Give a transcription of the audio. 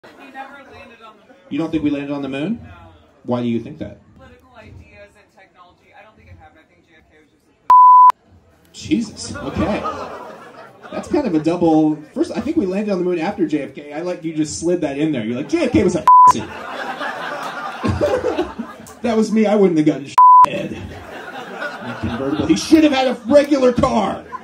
He never landed on the moon. You don't think we landed on the moon? No. Why do you think that? Political ideas and technology. I don't think it happened. I think JFK was just a Jesus. Okay. That's kind of a double. First, I think we landed on the moon after JFK. I like you just slid that in there. You're like, JFK was a That was me. I wouldn't have gotten head. Convertible. He should have had a regular car.